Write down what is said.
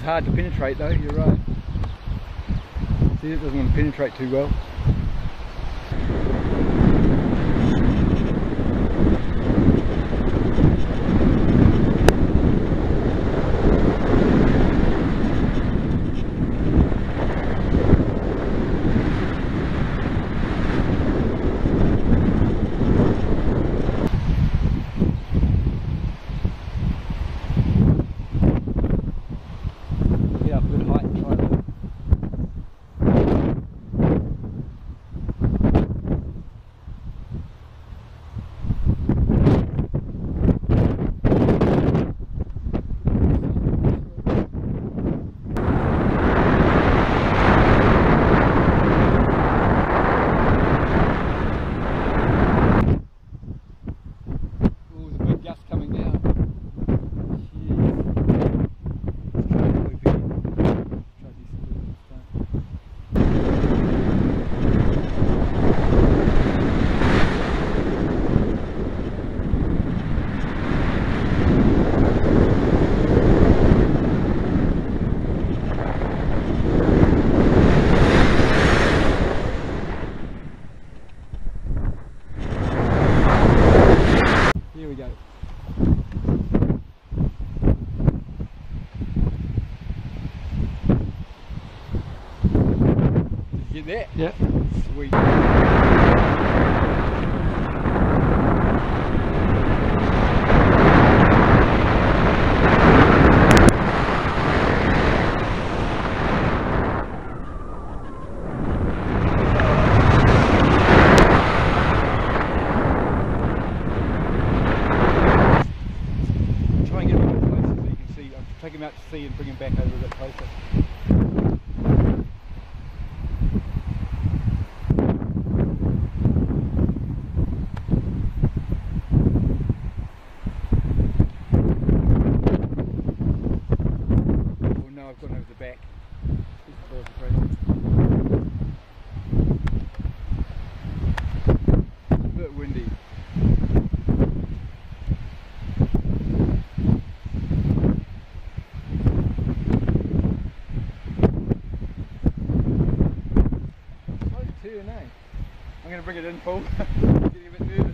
hard to penetrate though, you're right. See, it doesn't want to penetrate too well. Here we go. Did you get that? Yeah. Sweet. Take him out to sea and bring him back over a bit closer. Oh no, I've gone over the back. A bit windy. I'm going to bring it in full. Getting a bit nervous.